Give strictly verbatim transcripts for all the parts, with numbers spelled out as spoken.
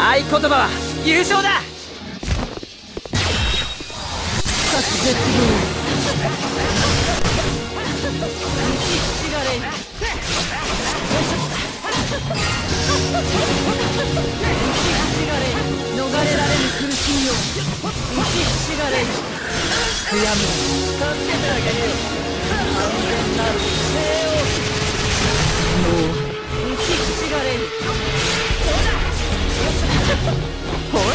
合言葉は優勝だ。 絶望逃れられぬ苦しみよ。打ちひしがれ悔やむ助けてあげるよ。安全なる生をもう打ちひしがれほい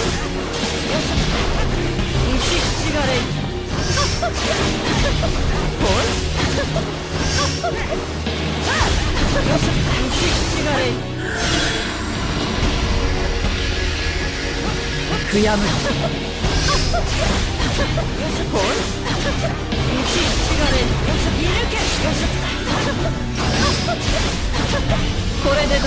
打ちひしがれほい打ちひしがれ悔やむほい打ちひしがれいるけこれでどう。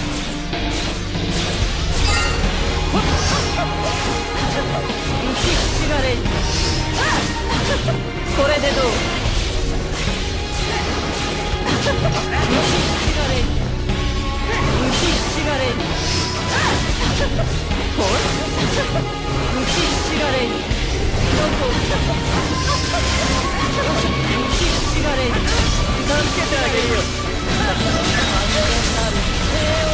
打ちひしがれこれでどう。打ちひしがれ打ちひしがれほい打ちひしがれどこ打ちひしがれ助けてあげるよ。安全なる生を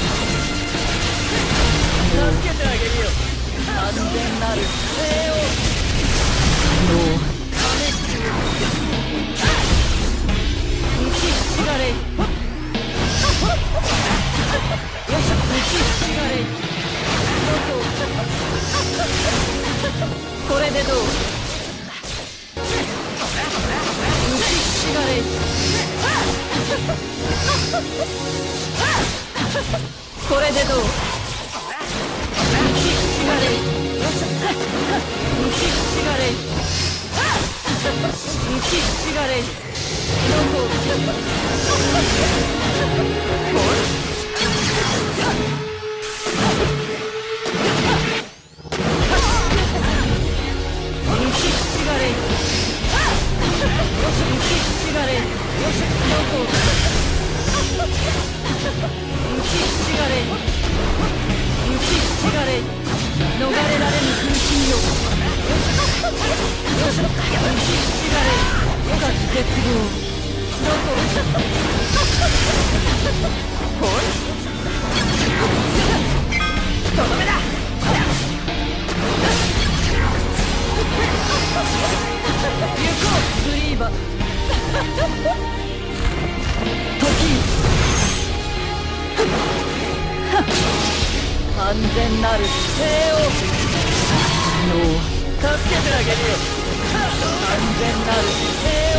助けてあげるよ。安全なる生をもう試す打ちひしがれよいしょ打ちひしがれどここれでどう。打ちひしがれこれでどう。打ちひしがれよいしょ打ちひしがれ打ちひしがれどこほい打ちひしがれ打ちひしがれよしどこ打ちひしがれ打ちひしがれ逃れられぬ苦しみよ。よし打ちひしがれ深き絶望どこほいとどめだ。行こうブリーバ時安全なる生をの助けてあげるよ。安全なる生を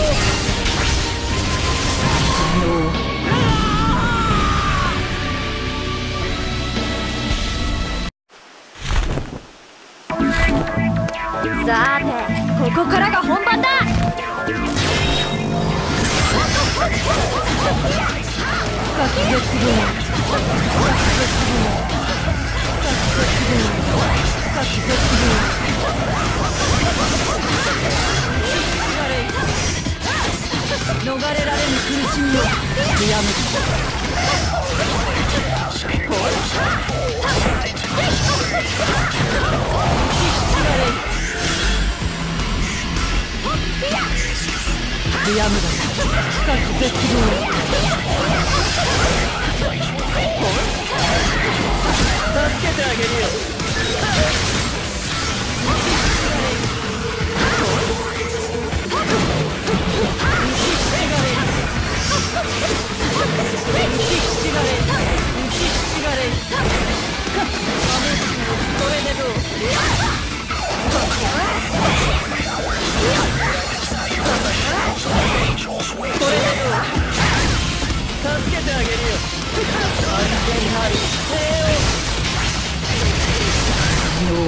のさーてここからが本番だ。深き絶望深き絶望深き絶望逃れられぬ苦しみを悔やむほい悔やむだ深き絶望助けてあげるよ。これでどう。これでどう。助けてあげるよ。安全なる生をもう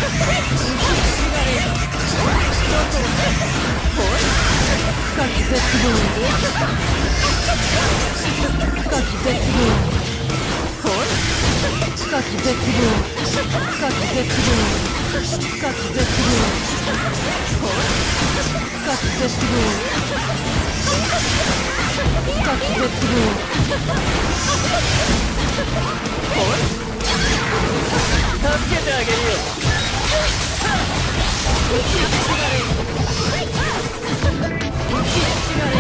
深き絶望望深き絶望深き絶望深き絶望深き絶望深き絶望深き絶望助けてあげるよ。 打ちひしがれ打ちひしがれ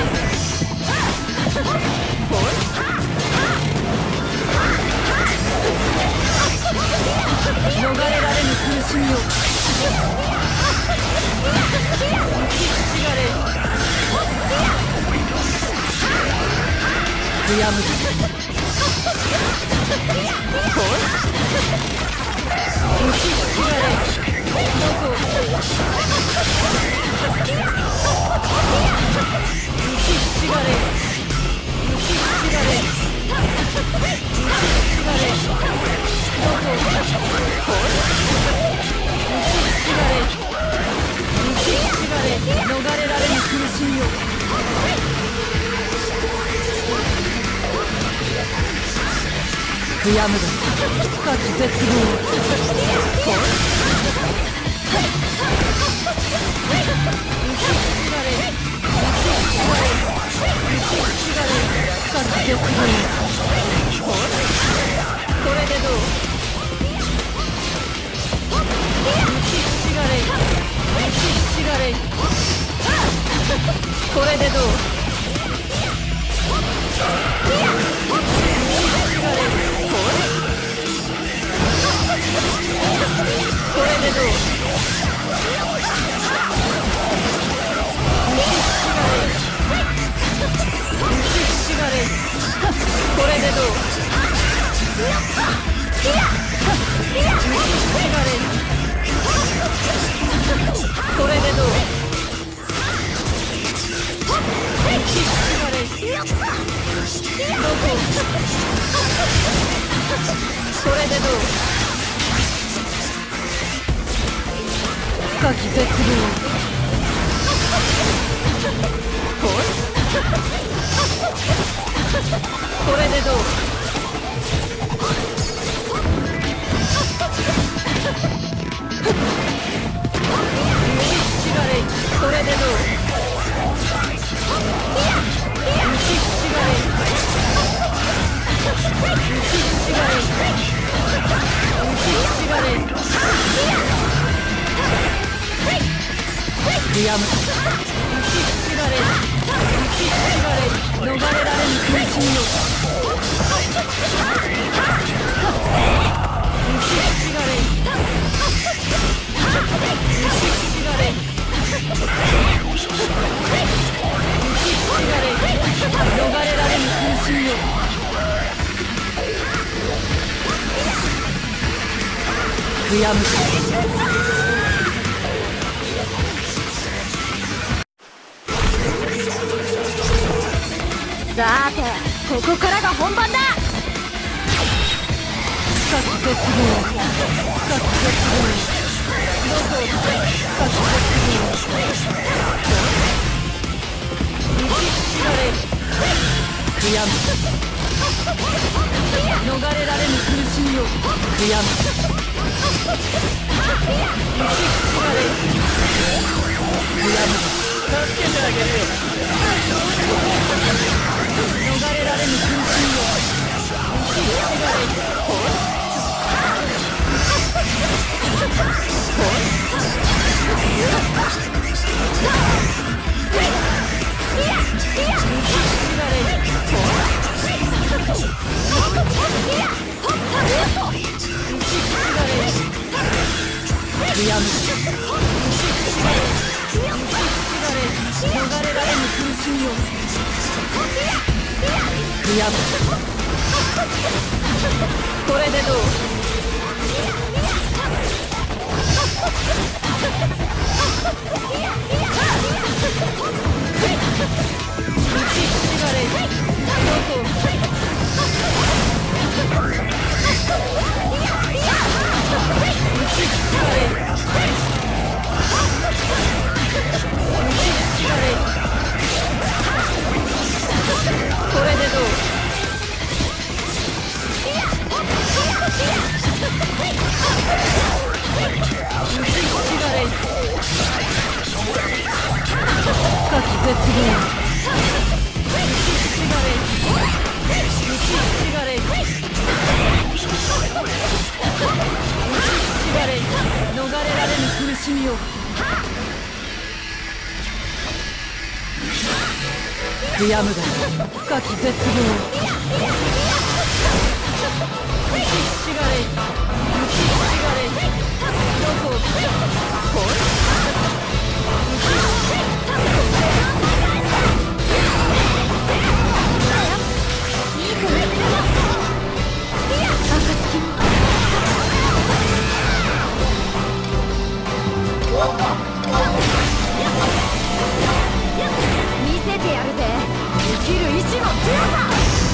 逃れられぬ苦しみを打ちひしがれ悔やむ打ちひしがれどこ打ちひしがれ打ちひしがれ打ちひしがれどこ打ちひしがれ打ちひしがれ逃れられぬ苦しみを悔やむだ深き絶望打ちひしがれ打ちひしがれ打ちひしがれ深き絶望これでどう打ちひしがれ打ちひしがれこれでどうこれでどう打ちひしがれ打ちひしがれこれでどう打ちひしがれこれでどう打ちひしがれどここれでどう深き絶望これでどう打ちひしがれこれでどう打ちひしがれ打ちひしがれ打ちひしがれ悔やむ打ちひしがれ打ちひしがれ逃れられぬ苦しみを打ちひしがれ打ちひしがれ打ちひしがれ逃れられぬ苦しみを悔やむさーてここからが本番だ深き絶望深き絶望どこ深き絶望打ちひしがれ悔やむ逃れられぬ苦しみを悔やむ打ちひしがれ悔やむ助けてあげるよ。 逃れられぬ苦しみを打ちひしがれ悔やむ逃れられぬ苦しみを悔やむこれでどう打ちひしがれどこ打ちひしがれ打ちひしがれ悔やむが深き絶望。浮きしがれ、浮きしがれ、どこをこい浮きいい子ね。暁見せてやるぜ、生きる意志の強さ。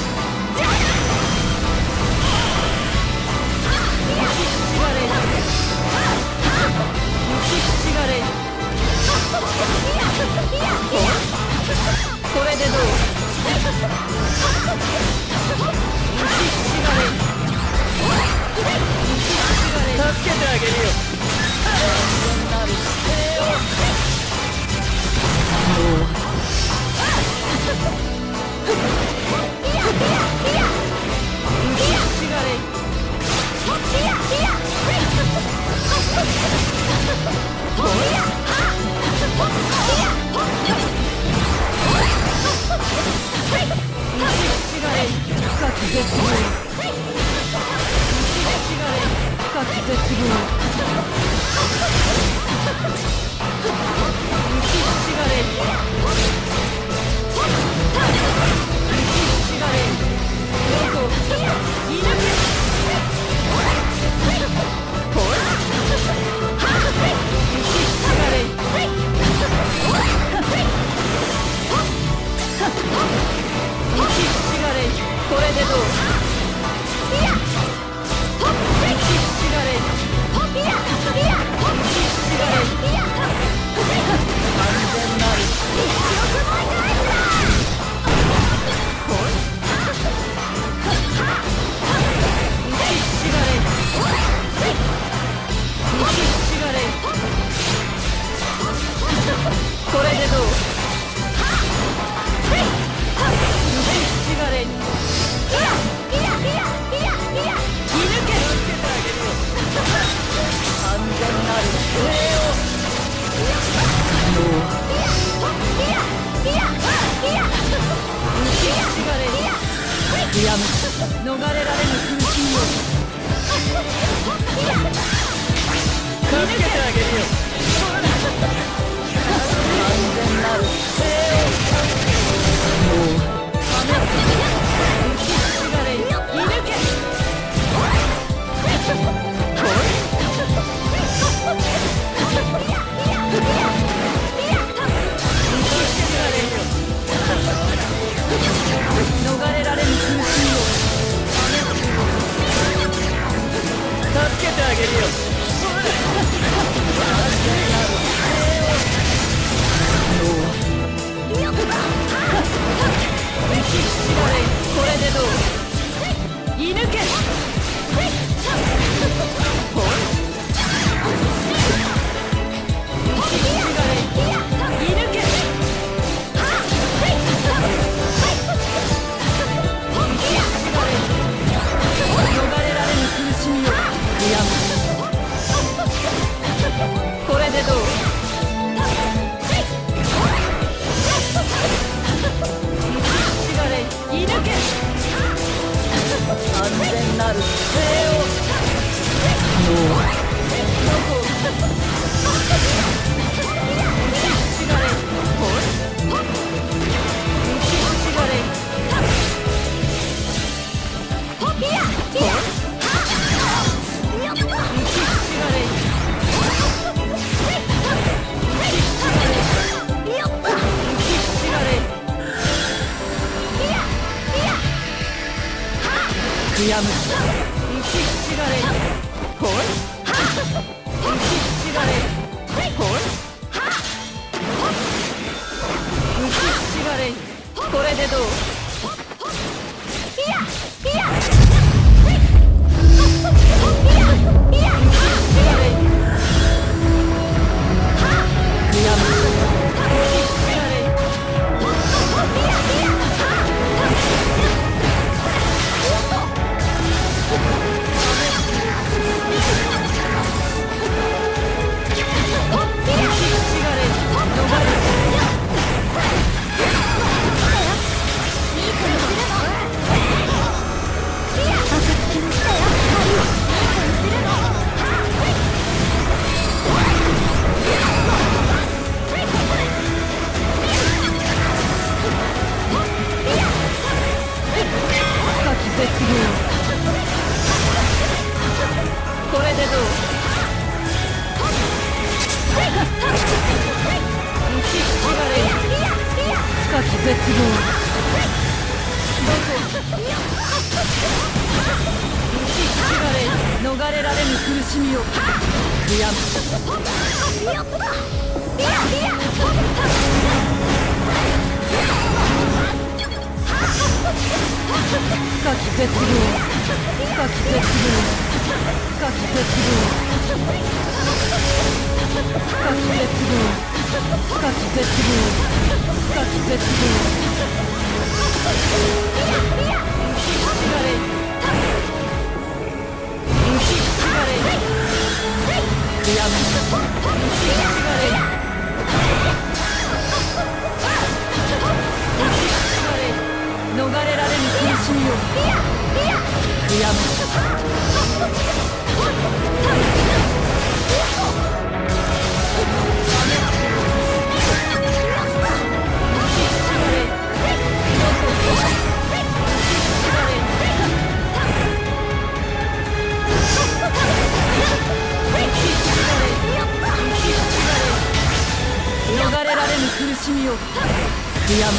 浮きしがれ、浮きしがれ。これでどう？浮きしがれ、浮きしがれ。 助けてあげるよ。なるもう浮絶望。逃れられぬ苦しみを悔やむ。深き絶望、深き絶望、深き絶望、深き絶望、深き絶望、深き絶望。悔やむ。逃れられぬ苦しみを悔やむ。逃れられぬ苦しみを悔やむ。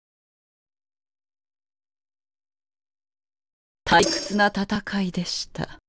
退屈な戦いでした。